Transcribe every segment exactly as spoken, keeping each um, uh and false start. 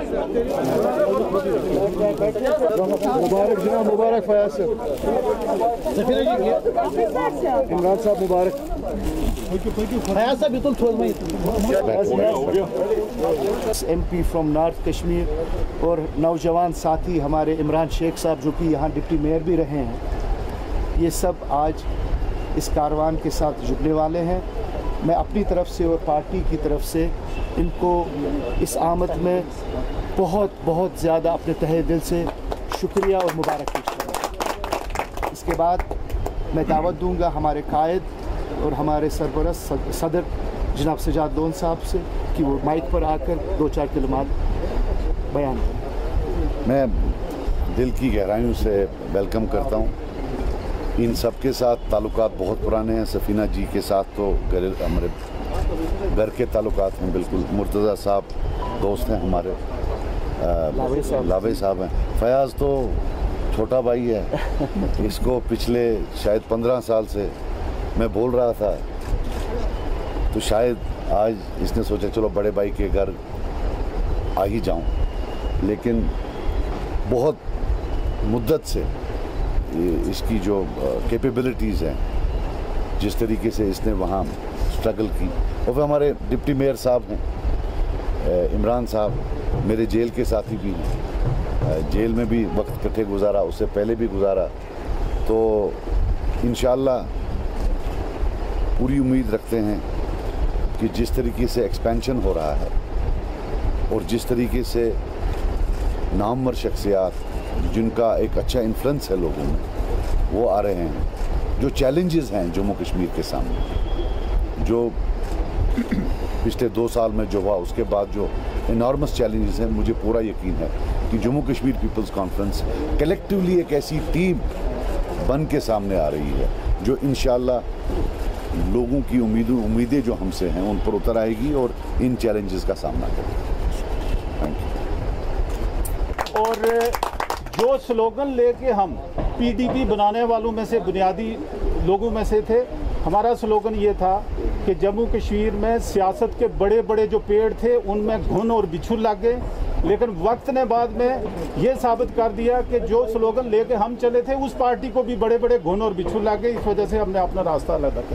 मुबारक जनाब, मुबारक फयाज साहब, इमरान साहब मुबारक। फयाज साहब बिल्कुल थोड़ा M P from north Kashmir और नौजवान साथी हमारे इमरान शेख साहब जो कि यहाँ डिप्टी मेयर भी रहे हैं, ये सब आज इस कारवान के साथ जुड़ने वाले हैं। मैं अपनी तरफ से और पार्टी की तरफ से इनको इस आमद में बहुत बहुत ज़्यादा अपने तहे दिल से शुक्रिया और मुबारक पेश करूँगा। इसके बाद मैं दावत दूंगा हमारे कायद और हमारे सरपरस्त सदर जनाब सजाद लोन साहब से कि वो माइक पर आकर दो चार कलमात बयान करें। मैं दिल की गहराइयों से वेलकम करता हूँ। इन सब के साथ ताल्लुकात बहुत पुराने हैं। सफ़ीना जी के साथ तो घर हमारे घर के ताल्लुकात हैं बिल्कुल। मुर्तज़ा साहब दोस्त हैं हमारे, लावे साहब हैं। फयाज तो छोटा भाई है, इसको पिछले शायद पंद्रह साल से मैं बोल रहा था, तो शायद आज इसने सोचा चलो बड़े भाई के घर आ ही जाऊं। लेकिन बहुत मुद्दत से इसकी जो कैपेबिलिटीज़ हैं, जिस तरीके से इसने वहाँ स्ट्रगल की, और फिर हमारे डिप्टी मेयर साहब हैं इमरान साहब, मेरे जेल के साथी भी हैं, जेल में भी वक्त इकट्ठे गुजारा, उससे पहले भी गुजारा। तो इंशाअल्लाह पूरी उम्मीद रखते हैं कि जिस तरीके से एक्सपेंशन हो रहा है और जिस तरीके से नामवर शख्सियात जिनका एक अच्छा इन्फ्लुएंस है लोगों में, वो आ रहे हैं। जो चैलेंजेस हैं जम्मू कश्मीर के सामने, जो पिछले दो साल में जो हुआ, उसके बाद जो इनॉर्मस चैलेंजेस हैं, मुझे पूरा यकीन है कि Jammu Kashmir People's Conference collectively एक ऐसी टीम बन के सामने आ रही है जो इंशाअल्लाह लोगों की उम्मीदों उम्मीदें जो हमसे हैं उन पर उतर आएगी और इन चैलेंजेस का सामना करेगी। Thank you. और जो स्लोगन लेके हम पीडीपी बनाने वालों में से बुनियादी लोगों में से थे, हमारा स्लोगन ये था कि जम्मू कश्मीर में सियासत के बड़े बड़े जो पेड़ थे उनमें घुन और बिच्छू लग गए। लेकिन वक्त ने बाद में ये साबित कर दिया कि जो स्लोगन लेके हम चले थे उस पार्टी को भी बड़े बड़े घुन और बिच्छू लग गए। इस वजह से हमने अपना रास्ता अलग रखा।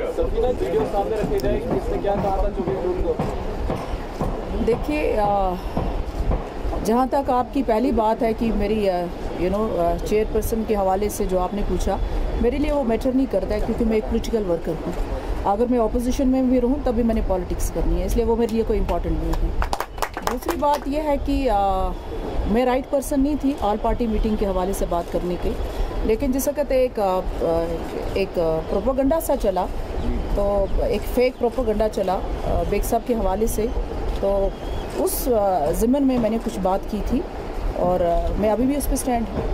देखिए, जहाँ तक आपकी पहली बात है कि मेरी यू नो चेयरपर्सन के हवाले से जो आपने पूछा, मेरे लिए वो मैटर नहीं करता है क्योंकि मैं एक पॉलिटिकल वर्कर हूँ। अगर मैं ऑपोजिशन में भी रहूँ तब भी मैंने पॉलिटिक्स करनी है, इसलिए वो मेरे लिए कोई इम्पोर्टेंट नहीं है। दूसरी बात यह है कि आ, मैं राइट पर्सन नहीं थी ऑल पार्टी मीटिंग के हवाले से बात करने के, लेकिन जिस वक्त एक आ, एक प्रोपोगंडा सा चला, तो एक फेक प्रोपोगंडा चला बेग साहब के हवाले से, तो उस ज़िम्मन में मैंने कुछ बात की थी और मैं अभी भी उस पर स्टैंड हूँ।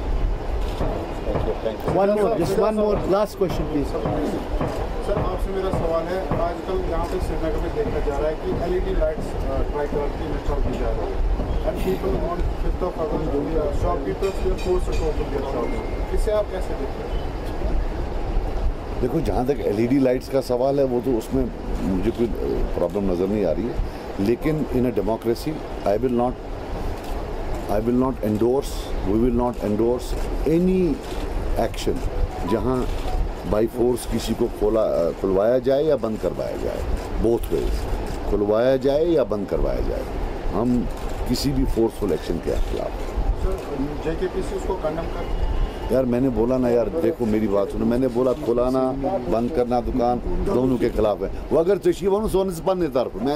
One more, just one more last question, please. Sir, आपसे मेरा सवाल है, आजकल यहाँ पे श्रीनगर में देखा जा रहा है कि एलईडी लाइट्स ट्राई कलर की इंस्टॉल की जा रही है and people want fifth of August shopkeepers they force to open their shop. इसे आप कैसे देखते हैं? देखो, जहाँ तक एलईडी लाइट्स का सवाल है, वो तो उसमें मुझे कोई प्रॉब्लम नज़र नहीं आ रही है। लेकिन in a democracy I will not I will not endorse we will not endorse any action जहाँ बाई फोर्स किसी को खोला खुलवाया जाए या बंद करवाया जाए। बोथ वेज, खुलवाया जाए या बंद करवाया जाए, हम किसी भी फोर्सफुल एक्शन के खिलाफ। जेकेपीसी उसको कंडेम कर यार, मैंने बोला ना यार, देखो मेरी बात सुनो, मैंने बोला खुलाना बंद करना दुकान दोनों के खिलाफ है। वो अगर चशिया वन सोने से पन्ने तरफ मैं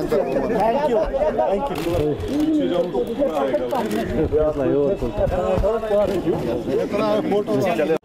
थैंक यू।